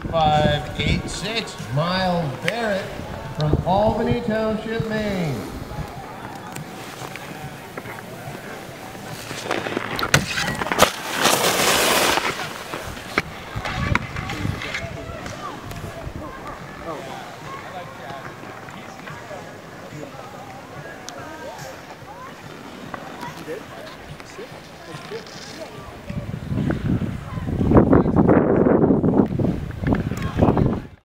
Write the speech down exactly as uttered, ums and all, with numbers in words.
five eight six, Myles Barrett from Albany Township, Maine. You did? That's good. That's good.